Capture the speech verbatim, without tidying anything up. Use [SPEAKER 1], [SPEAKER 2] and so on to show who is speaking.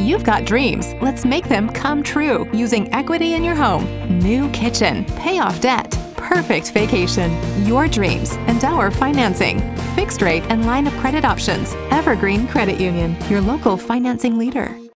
[SPEAKER 1] You've got dreams. Let's make them come true using equity in your home. New kitchen, pay off debt, perfect vacation, your dreams, and our financing. Fixed rate and line of credit options. Evergreen Credit Union, your local financing leader.